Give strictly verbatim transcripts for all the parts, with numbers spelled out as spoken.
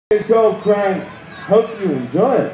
It's called Crank. Hope you enjoy it.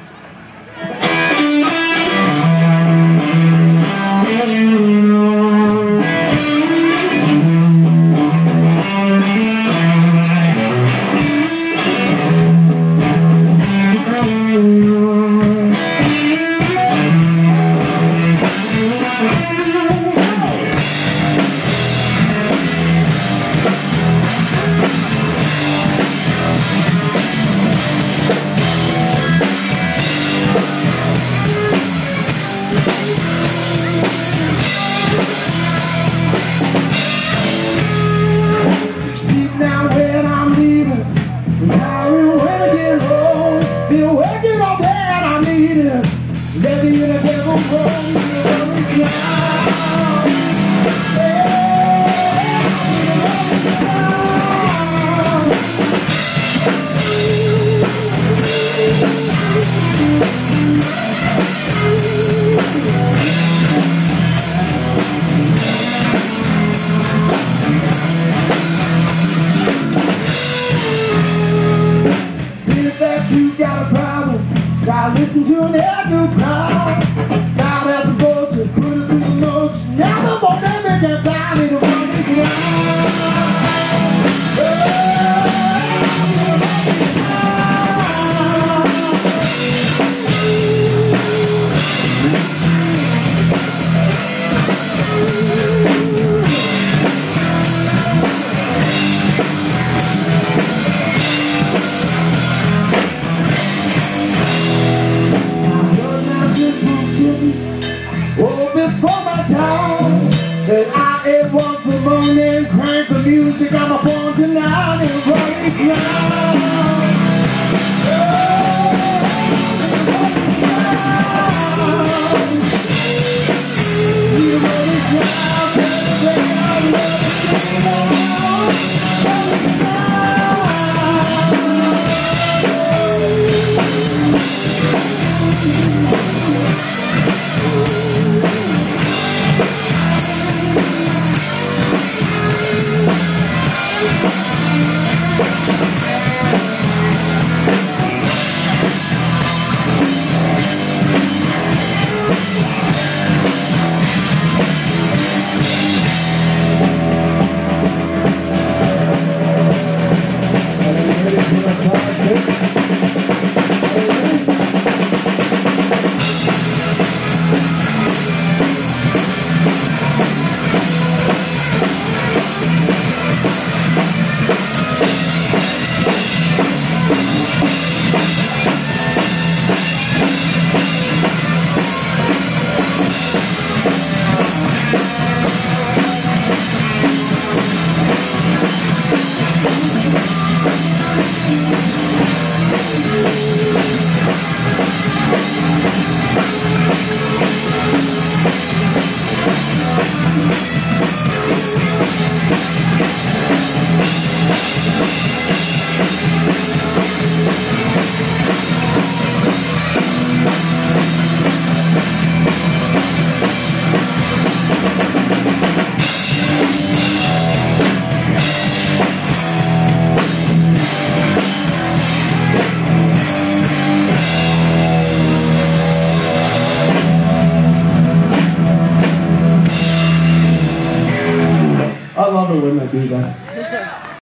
Listen to an echo crowd. God has a boat to put it through the notes. Now the more they make a valley to run this oh, before my time, that I ain't one for morning, crank the music, I'm a born tonight, and right I love it when they do that.